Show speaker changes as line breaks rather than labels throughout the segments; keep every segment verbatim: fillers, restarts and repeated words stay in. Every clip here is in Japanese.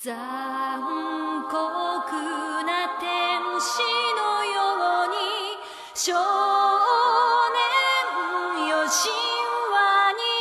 残酷な天使のように少年よ神話に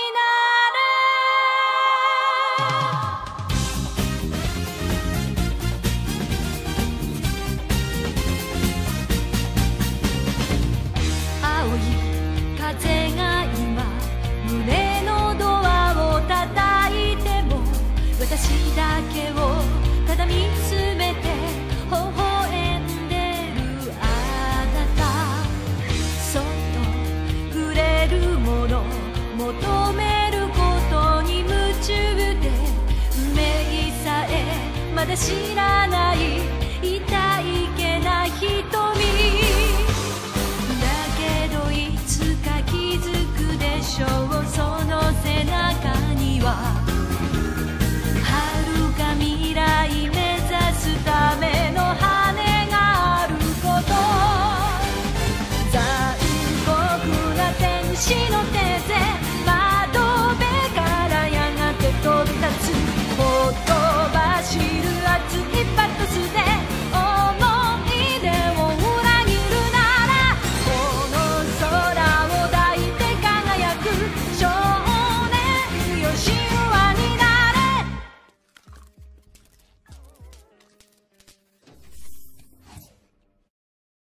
なれ青い風が今胸のドアを叩いても私だけをただ見つめて微笑んでるあなたそっと触れるもの求めることに夢中で運命さえまだ知らない痛いけな瞳だけどいつか気づくでしょうその背中には